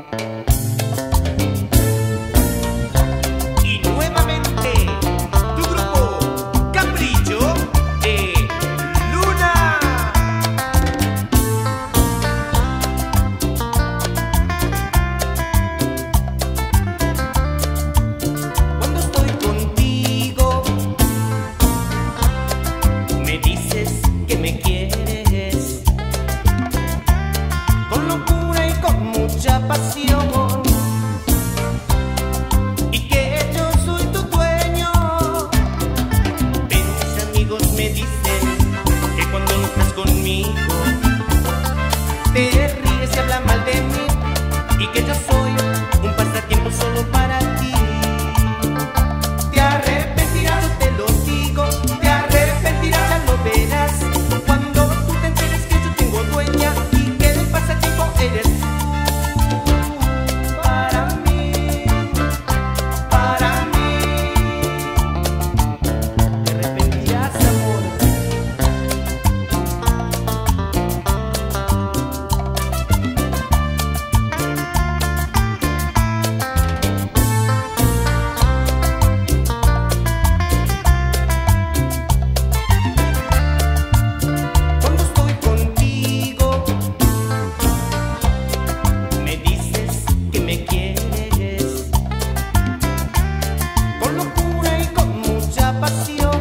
Y nuevamente, tu grupo Capricho de Luna. Cuando estoy contigo, me dices que me quieres con locura y con mucha pasión, y que yo soy tu dueño. Pero mis amigos me dicen que cuando no estás conmigo te ríes y hablas mal de mí, y que yo soy un pasatiempo solo para ti. Te arrepentirás, yo te lo digo, te arrepentirás, ya lo verás, cuando tú te enteres que yo tengo dueña y que el pasatiempo eres tú. Para mí, para mí. Te arrepentirás, amor. Cuando estoy contigo, me dices que me quieres con locura y con mucha pasión,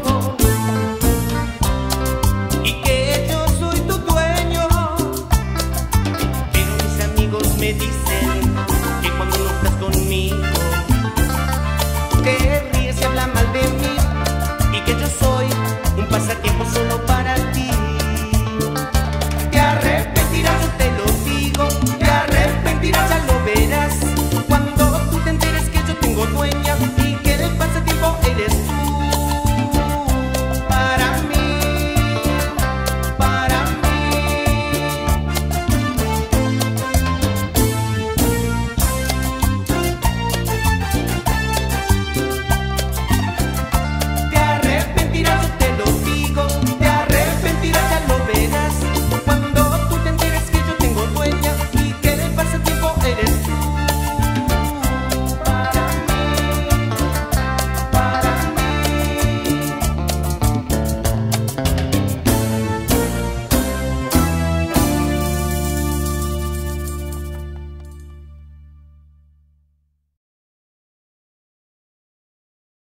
y que yo soy tu dueño. Pero mis amigos me dicen que cuando no estás conmigo te ríes y hablas mal de mí,